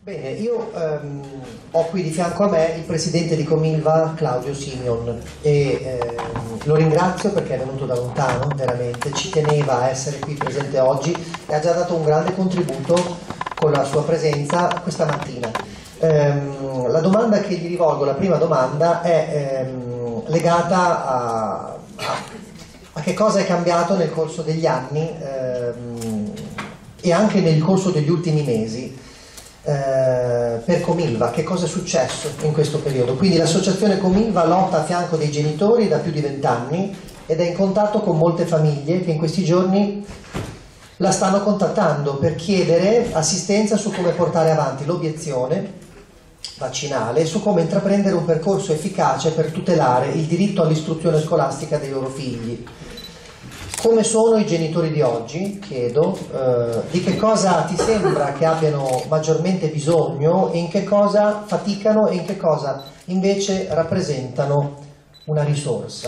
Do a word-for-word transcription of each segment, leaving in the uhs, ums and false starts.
Bene, io ehm, ho qui di fianco a me il presidente di Comilva, Claudio Simion, e ehm, lo ringrazio perché è venuto da lontano, veramente, ci teneva a essere qui presente oggi e ha già dato un grande contributo con la sua presenza questa mattina. Ehm, la domanda che gli rivolgo, la prima domanda, è ehm, legata a, a, a che cosa è cambiato nel corso degli anni ehm, e anche nel corso degli ultimi mesi. Eh, per Comilva, che cosa è successo in questo periodo? Quindi l'associazione Comilva lotta a fianco dei genitori da più di vent'anni ed è in contatto con molte famiglie che in questi giorni la stanno contattando per chiedere assistenza su come portare avanti l'obiezione vaccinale e su come intraprendere un percorso efficace per tutelare il diritto all'istruzione scolastica dei loro figli. Come sono i genitori di oggi, chiedo, eh, di che cosa ti sembra che abbiano maggiormente bisogno e in che cosa faticano e in che cosa invece rappresentano una risorsa?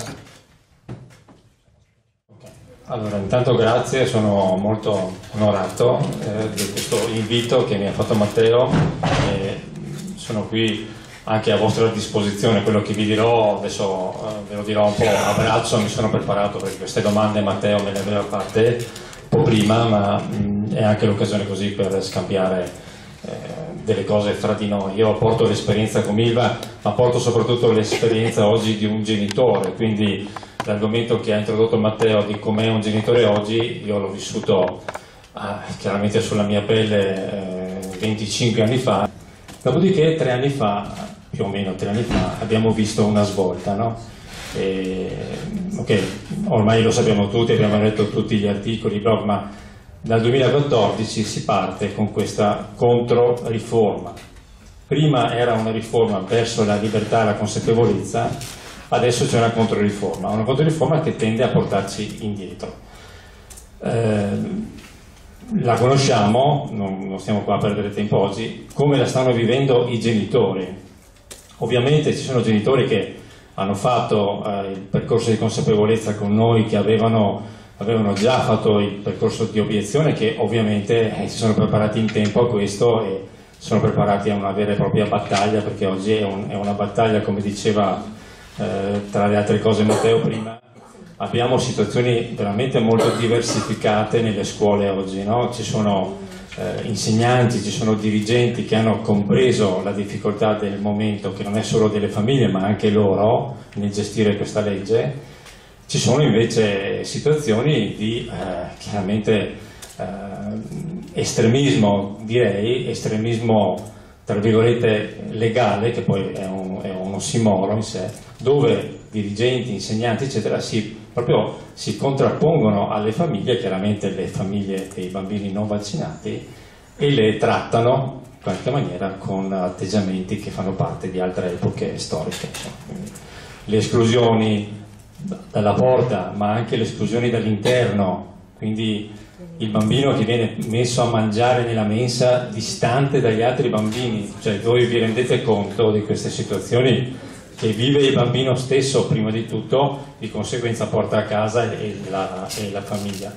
Allora, intanto grazie, sono molto onorato eh, di questo invito che mi ha fatto Matteo. Eh, sono qui anche a vostra disposizione. Quello che vi dirò adesso eh, ve lo dirò un po' a braccio, mi sono preparato perché queste domande Matteo me le aveva fatte un po' prima, ma mh, è anche l'occasione così per scambiare eh, delle cose fra di noi. Io porto l'esperienza con Comilva, ma porto soprattutto l'esperienza oggi di un genitore, quindi l'argomento che ha introdotto Matteo di com'è un genitore oggi, io l'ho vissuto eh, chiaramente sulla mia pelle eh, venticinque anni fa. Dopodiché tre anni fa, più o meno tre anni fa, abbiamo visto una svolta, no? E, ok, ormai lo sappiamo tutti, abbiamo letto tutti gli articoli, i blog, ma dal duemilaquattordici si parte con questa controriforma. Prima era una riforma verso la libertà e la consapevolezza, adesso c'è una controriforma, una controriforma che tende a portarci indietro. Eh, La conosciamo, non, non stiamo qua a perdere tempo oggi, come la stanno vivendo i genitori. Ovviamente ci sono genitori che hanno fatto eh, il percorso di consapevolezza con noi, che avevano, avevano già fatto il percorso di obiezione, che ovviamente eh, si sono preparati in tempo a questo e sono preparati a una vera e propria battaglia, perché oggi è, un, è una battaglia, come diceva eh, tra le altre cose Matteo prima. Abbiamo situazioni veramente molto diversificate nelle scuole oggi, no? Ci sono eh, insegnanti, ci sono dirigenti che hanno compreso la difficoltà del momento, che non è solo delle famiglie ma anche loro nel gestire questa legge. Ci sono invece situazioni di eh, chiaramente eh, estremismo, direi, estremismo tra virgolette legale, che poi è un, è un ossimoro in sé, dove dirigenti, insegnanti eccetera si, proprio si contrappongono alle famiglie, chiaramente le famiglie dei bambini non vaccinati, e le trattano in qualche maniera con atteggiamenti che fanno parte di altre epoche storiche. Quindi, le esclusioni dalla porta, ma anche le esclusioni dall'interno, quindi il bambino che viene messo a mangiare nella mensa distante dagli altri bambini, cioè voi vi rendete conto di queste situazioni che vive il bambino stesso prima di tutto, di conseguenza porta a casa e la, e la famiglia.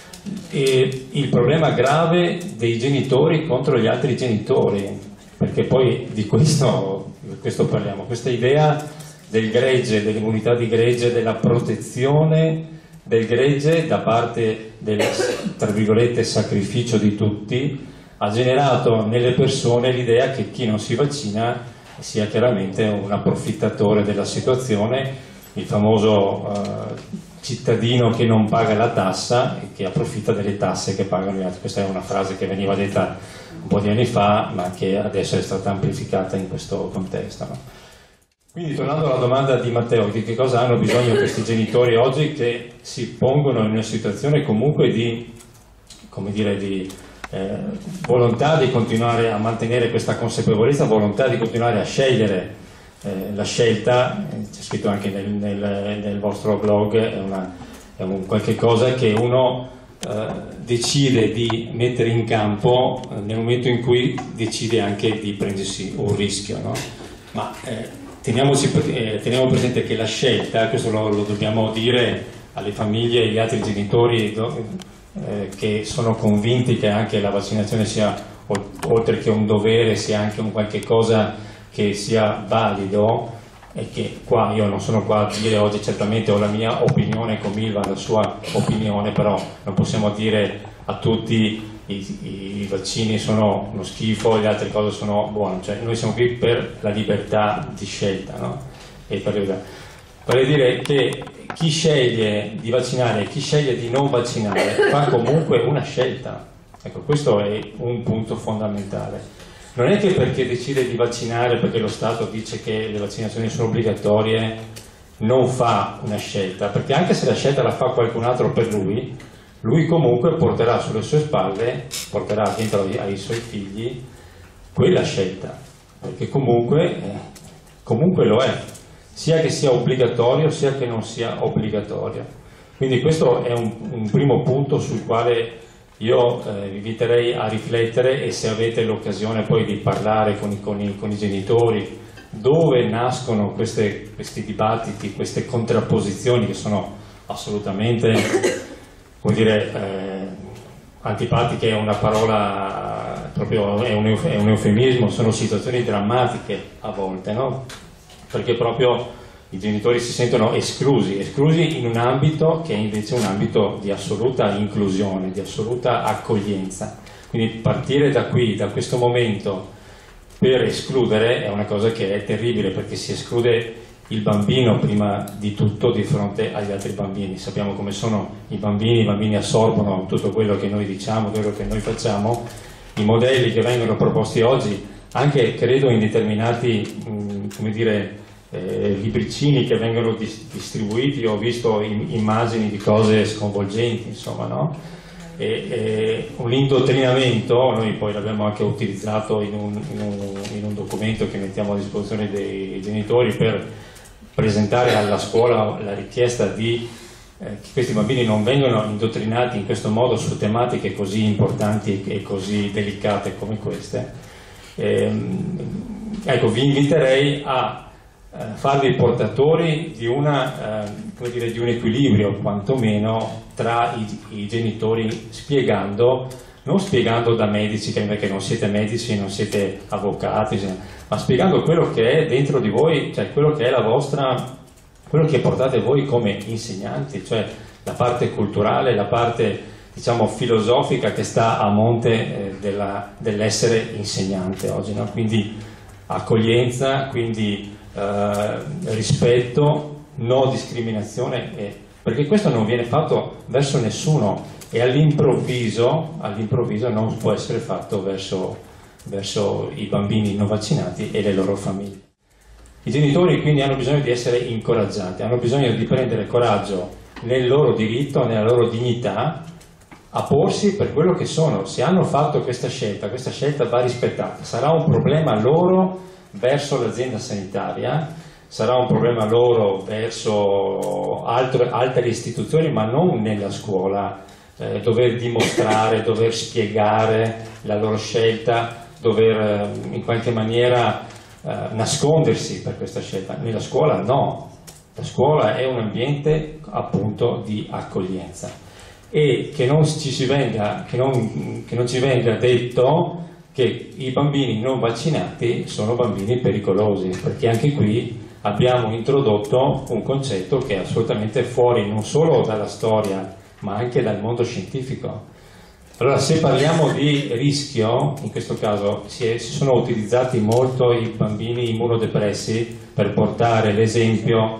E il problema grave dei genitori contro gli altri genitori, perché poi di questo, di questo parliamo, questa idea del gregge, dell'immunità di gregge, della protezione del gregge da parte del, tra virgolette, sacrificio di tutti, ha generato nelle persone l'idea che chi non si vaccina sia chiaramente un approfittatore della situazione, il famoso eh, cittadino che non paga la tassa e che approfitta delle tasse che pagano gli altri. Questa è una frase che veniva detta un po' di anni fa, ma che adesso è stata amplificata in questo contesto, no? Quindi, tornando alla domanda di Matteo, di che cosa hanno bisogno questi genitori oggi che si pongono in una situazione comunque di, come dire, di eh, volontà di continuare a mantenere questa consapevolezza, volontà di continuare a scegliere eh, la scelta, eh, c'è scritto anche nel, nel, nel vostro blog, è, una, è un qualche cosa che uno eh, decide di mettere in campo eh, nel momento in cui decide anche di prendersi un rischio, no? Ma, eh, Teniamoci, eh, teniamo presente che la scelta, questo lo, lo dobbiamo dire alle famiglie e agli altri genitori eh, che sono convinti che anche la vaccinazione sia oltre che un dovere, sia anche un qualche cosa che sia valido, e che qua io non sono qua a dire oggi, certamente ho la mia opinione, Comilva la sua opinione, però non possiamo dire a tutti i, i vaccini sono uno schifo, le altre cose sono buone, cioè noi siamo qui per la libertà di scelta, no? E per, per dire che chi sceglie di vaccinare e chi sceglie di non vaccinare fa comunque una scelta, ecco, questo è un punto fondamentale. Non è che perché decide di vaccinare, perché lo Stato dice che le vaccinazioni sono obbligatorie, non fa una scelta, perché anche se la scelta la fa qualcun altro per lui, lui comunque porterà sulle sue spalle, porterà dentro ai, ai suoi figli quella scelta, perché comunque, eh, comunque lo è, sia che sia obbligatorio sia che non sia obbligatorio. Quindi questo è un, un primo punto sul quale io eh, vi inviterei a riflettere, e se avete l'occasione poi di parlare con i, con i, con i genitori, dove nascono queste, questi dibattiti, queste contrapposizioni che sono assolutamente, come dire, eh, antipatiche è una parola, proprio è un, è un eufemismo, sono situazioni drammatiche a volte, no? Perché proprio i genitori si sentono esclusi, esclusi in un ambito che è invece un ambito di assoluta inclusione, di assoluta accoglienza. Quindi partire da qui, da questo momento, per escludere è una cosa che è terribile, perché si esclude il bambino prima di tutto di fronte agli altri bambini. Sappiamo come sono i bambini, i bambini assorbono tutto quello che noi diciamo, quello che noi facciamo. I modelli che vengono proposti oggi, anche credo in determinati, mh, come dire, Eh, libricini che vengono dis distribuiti, ho visto in immagini di cose sconvolgenti, insomma, no? E, e un indottrinamento, noi poi l'abbiamo anche utilizzato in un, in, un, in un documento che mettiamo a disposizione dei genitori per presentare alla scuola la richiesta di eh, che questi bambini non vengano indottrinati in questo modo su tematiche così importanti e così delicate come queste. E, ecco, vi inviterei a farvi portatori di, una, eh, come dire, di un equilibrio quantomeno tra i, i genitori, spiegando, non spiegando da medici, che non siete medici, non siete avvocati, ma spiegando quello che è dentro di voi, cioè quello che è la vostra, quello che portate voi come insegnanti, cioè la parte culturale, la parte, diciamo, filosofica che sta a monte eh, dell'essere insegnante oggi, no? Quindi accoglienza, quindi Uh, rispetto, no discriminazione, eh, perché questo non viene fatto verso nessuno, e all'improvviso all'improvviso non può essere fatto verso, verso i bambini non vaccinati e le loro famiglie. I genitori quindi hanno bisogno di essere incoraggiati, hanno bisogno di prendere coraggio nel loro diritto, nella loro dignità, a porsi per quello che sono. Se hanno fatto questa scelta, questa scelta va rispettata. Sarà un problema loro verso l'azienda sanitaria, sarà un problema loro verso altre, altre istituzioni, ma non nella scuola, eh, dover dimostrare, dover spiegare la loro scelta, dover eh, in qualche maniera eh, nascondersi per questa scelta. Nella scuola no, la scuola è un ambiente appunto di accoglienza, e che non ci si venga, che non, che non ci venga detto che i bambini non vaccinati sono bambini pericolosi, perché anche qui abbiamo introdotto un concetto che è assolutamente fuori non solo dalla storia ma anche dal mondo scientifico. Allora, se parliamo di rischio, in questo caso si, è, si sono utilizzati molto i bambini immunodepressi per portare l'esempio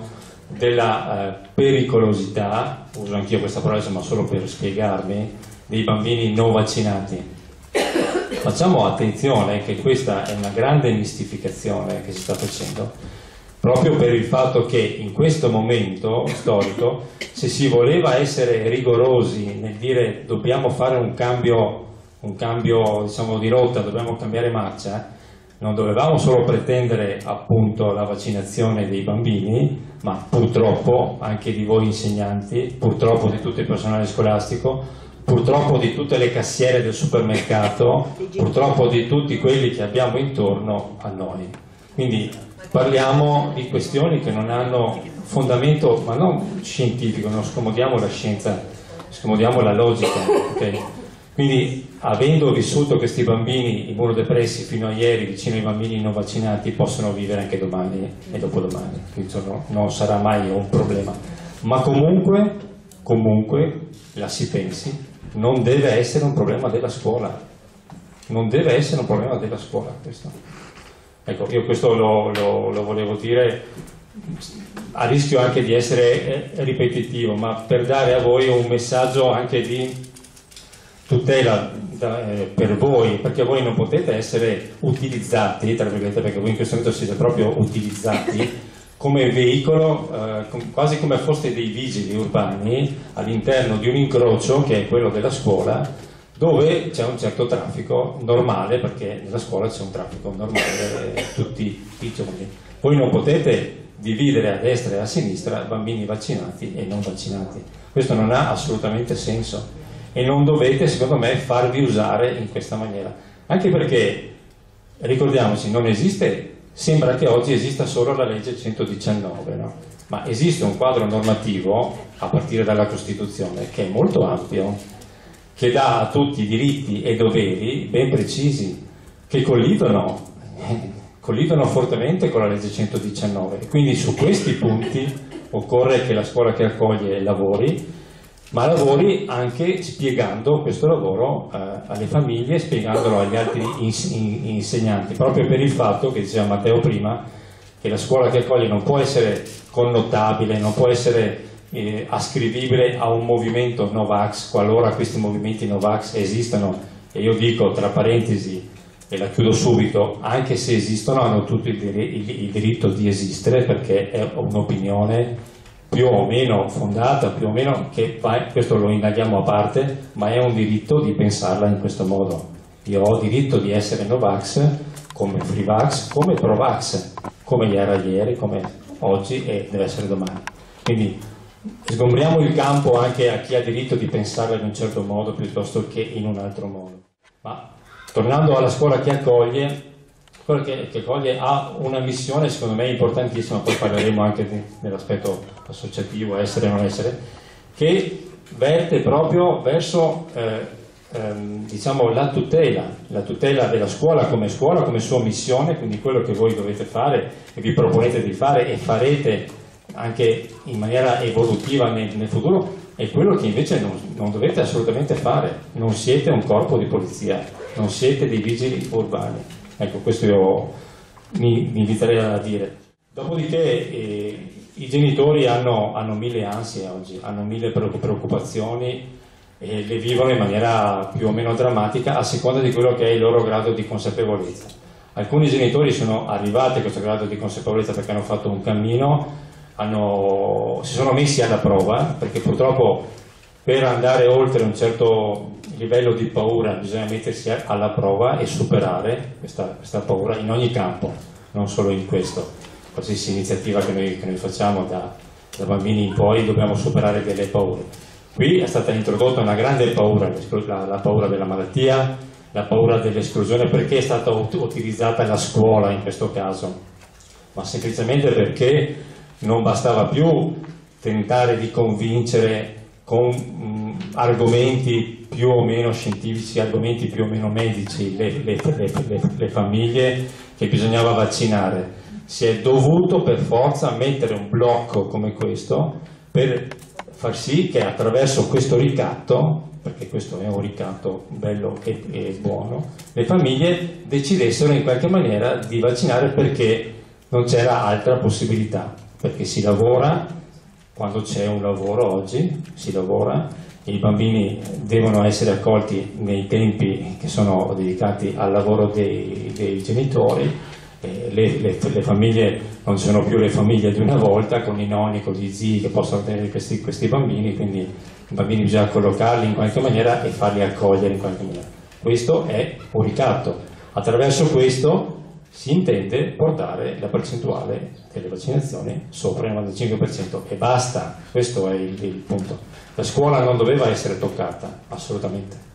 della eh, pericolosità, uso anch'io questa parola ma solo per spiegarmi, dei bambini non vaccinati. Facciamo attenzione che questa è una grande mistificazione che si sta facendo, proprio per il fatto che in questo momento storico, se si voleva essere rigorosi nel dire dobbiamo fare un cambio, un cambio diciamo, di rotta, dobbiamo cambiare marcia, non dovevamo solo pretendere appunto la vaccinazione dei bambini, ma purtroppo anche di voi insegnanti, purtroppo di tutto il personale scolastico, purtroppo di tutte le cassiere del supermercato, purtroppo di tutti quelli che abbiamo intorno a noi. Quindi parliamo di questioni che non hanno fondamento, ma non scientifico, non scomodiamo la scienza, scomodiamo la logica, okay? Quindi, avendo vissuto questi bambini immunodepressi fino a ieri vicino ai bambini non vaccinati, possono vivere anche domani e dopodomani, quindi non sarà mai un problema. Ma comunque, comunque, la si pensi, non deve essere un problema della scuola, non deve essere un problema della scuola questo. Ecco, io questo lo, lo, lo volevo dire, a rischio anche di essere ripetitivo, ma per dare a voi un messaggio anche di tutela da, eh, per voi, perché voi non potete essere utilizzati, tra virgolette, perché voi in questo momento siete proprio utilizzati come veicolo, eh, com quasi come foste dei vigili urbani all'interno di un incrocio che è quello della scuola, dove c'è un certo traffico normale, perché nella scuola c'è un traffico normale eh, tutti i giorni. Voi non potete dividere a destra e a sinistra bambini vaccinati e non vaccinati, questo non ha assolutamente senso. E non dovete, secondo me, farvi usare in questa maniera, anche perché, ricordiamoci, non esiste, sembra che oggi esista solo la legge centodiciannove, no? Ma esiste un quadro normativo, a partire dalla Costituzione, che è molto ampio, che dà a tutti diritti e doveri ben precisi, che collidono, collidono fortemente con la legge centodiciannove. Quindi su questi punti occorre che la scuola che accoglie lavori, ma lavori anche spiegando questo lavoro eh, alle famiglie, spiegandolo agli altri ins in insegnanti, proprio per il fatto che diceva Matteo prima, che la scuola che accoglie non può essere connotabile, non può essere eh, ascrivibile a un movimento Novax, qualora questi movimenti Novax esistano, e io dico tra parentesi, e la chiudo subito, anche se esistono hanno tutto il, dir il, il diritto di esistere, perché è un'opinione più o meno fondata, più o meno, che questo lo indaghiamo a parte, ma è un diritto di pensarla in questo modo. Io ho diritto di essere Novax, come Freevax, come Provax, come era ieri, come oggi e deve essere domani. Quindi sgombriamo il campo anche a chi ha diritto di pensarla in un certo modo piuttosto che in un altro modo. Ma tornando alla scuola che accoglie, quello che, che accoglie ha una missione secondo me importantissima, poi parleremo anche dell'aspetto associativo, essere o non essere, che verte proprio verso eh, ehm, diciamo la tutela, la tutela della scuola come scuola, come sua missione, quindi quello che voi dovete fare e vi proponete di fare e farete anche in maniera evolutiva nel, nel futuro, è quello che invece non, non dovete assolutamente fare. Non siete un corpo di polizia, non siete dei vigili urbani. Ecco, questo io mi, mi inviterei a dire. Dopodiché eh, i genitori hanno, hanno mille ansie oggi, hanno mille preoccupazioni e le vivono in maniera più o meno drammatica a seconda di quello che è il loro grado di consapevolezza. Alcuni genitori sono arrivati a questo grado di consapevolezza perché hanno fatto un cammino, hanno, si sono messi alla prova, perché purtroppo per andare oltre un certo livello di paura bisogna mettersi alla prova e superare questa, questa paura in ogni campo, non solo in questo. Qualsiasi iniziativa che noi, che noi facciamo da, da bambini in poi dobbiamo superare delle paure. Qui è stata introdotta una grande paura, la, la paura della malattia, la paura dell'esclusione. Perché è stata ut utilizzata la scuola in questo caso? Ma semplicemente perché non bastava più tentare di convincere con mh, argomenti più o meno scientifici, argomenti più o meno medici, le, le, le, le, le famiglie che bisognava vaccinare. Si è dovuto per forza mettere un blocco come questo per far sì che attraverso questo ricatto, perché questo è un ricatto bello e, e buono, le famiglie decidessero in qualche maniera di vaccinare, perché non c'era altra possibilità, perché si lavora, quando c'è un lavoro oggi si lavora, i bambini devono essere accolti nei tempi che sono dedicati al lavoro dei, dei genitori. Le, le, le famiglie non sono più le famiglie di una volta, con i nonni, con gli zii che possono tenere questi, questi bambini, quindi i bambini bisogna collocarli in qualche maniera e farli accogliere in qualche maniera. Questo è un ricatto. Attraverso questo si intende portare la percentuale delle vaccinazioni sopra il novantacinque per cento e basta. Questo è il, il punto. La scuola non doveva essere toccata, assolutamente.